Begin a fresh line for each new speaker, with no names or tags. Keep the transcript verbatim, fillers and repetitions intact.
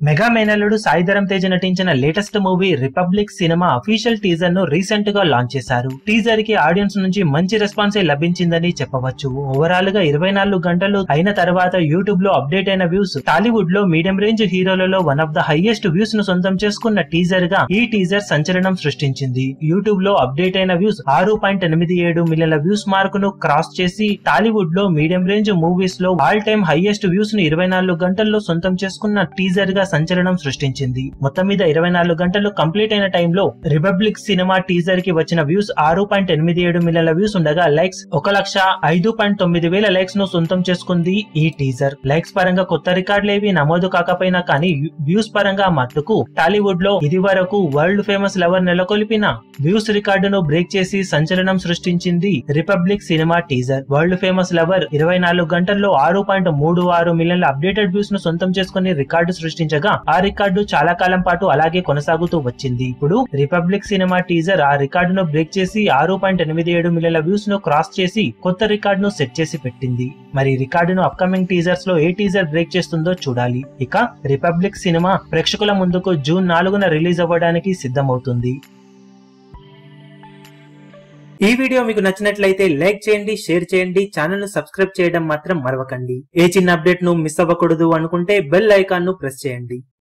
Mega మేనల్లుడు సాయి ధరమ్ తేజ్ నటించిన latest movie Republic cinema official teaser ను రీసెంట్ గా లాంచ్ చేశారు. టీజర్ కి ఆడియన్స్ నుంచి మంచి రెస్పాన్సే లభించిందని చెప్పవచ్చు. ఓవరాల్ గా ఇరవై నాలుగు గంటలు అయిన తర్వాత యూట్యూబ్ లో అప్డేట్ అయిన వ్యూస్ టాలీవుడ్ లో మీడియం రేంజ్ హీరోలలో one of the highest views ను సొంతం చేసుకున్న టీజర్ గా ఈ టీజర్ సంచలనం సృష్టించింది. యూట్యూబ్ లో అప్డేట్ అయిన వ్యూస్ ఆరు పాయింట్ ఎనిమిది ఏడు మిలియన్ల వ్యూస్ మార్క్ ను క్రాస్ చేసి టాలీవుడ్ లో మీడియం రేంజ్ మూవీస్ లో ఆల్ టైమ్ హైయెస్ట్ వ్యూస్ ను ఇరవై నాలుగు గంటల్లో సొంతం చేసుకున్న టీజర్ గా సంచలనం సృష్టించింది. మొత్తం మీద ఇరవై నాలుగు గంటలు కంప్లీట్ అయిన టైంలో రిపబ్లిక్ సినిమా టీజర్ కి వచ్చిన వ్యూస్ ఆరు పాయింట్ ఎనిమిది ఏడు మిలియన్ల వ్యూస్ ఉండగా లైక్స్ ఒక లక్ష ఐదు పాయింట్ తొమ్మిది వేల లైక్స్ ను సొంతం చేసుకుంది ఈ టీజర్. లైక్స్ పరంగా కొత్త రికార్డులేవి నమోదు కాకపోయినా కానీ వ్యూస్ పరంగా మట్టుకు టాలీవుడ్ లో ఇది వరకు వరల్డ్ ఫేమస్ లవర్ నెలకొల్పిన వ్యూస్ రికార్డును బ్రేక్ చేసి సంచలనం సృష్టించింది Republic cinema teaser. World famous lover ఇరవై నాలుగు గంటల్లో ఆరు పాయింట్ మూడు ఆరు మిలియన్ల అప్డేటెడ్ వ్యూస్ ను సొంతం చేసుకుని రికార్డు సృష్టించగా ఆ రికార్డు చాలా కాలం పాటు అలాగే కొనసాగుతూ వచ్చింది. ఇప్పుడు రిపబ్లిక్ సినిమా టీజర్ ఆ రికార్డును బ్రేక్ చేసి ఆరు పాయింట్ ఎనిమిది ఏడు మిలియన్ల వ్యూస్ ను క్రాస్ చేసి కొత్త రికార్డును సెట్ చేసి పెట్టింది. మరి రికార్డును అప్కమింగ్ టీజర్స్ లో ఏ టీజర్ బ్రేక్ చేస్తుందో చూడాలి. ఇక రిపబ్లిక్ సినిమా ప్రేక్షకుల ముందుకు జూన్ నాలుగున రిలీజ్ అవ్వడానికి సిద్ధమవుతుంది. ఈ వీడియో మీకు నచ్చినట్లయితే లైక్ చేయండి, షేర్ చేయండి, ఛానల్ ను సబ్స్క్రైబ్ చేయడం మాత్రం మరవకండి. ఏ చిన్న అప్డేట్ ను మిస్ అవ్వకూడదు అనుకుంటే బెల్ ఐకాన్ ను ప్రెస్ చేయండి.